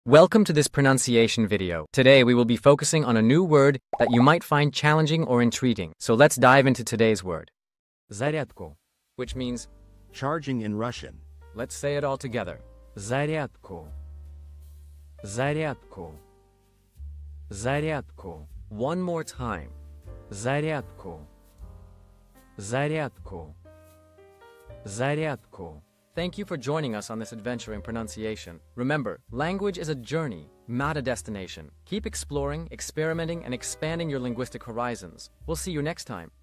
Welcome to this pronunciation video. Today we will be focusing on a new word that you might find challenging or intriguing. So let's dive into today's word. Зарядку, which means charging in Russian. Let's say it all together. Зарядку. Зарядку. Зарядку. One more time. Зарядку. Зарядку. Зарядку. Thank you for joining us on this adventure in pronunciation. Remember, language is a journey, not a destination. Keep exploring, experimenting, and expanding your linguistic horizons. We'll see you next time.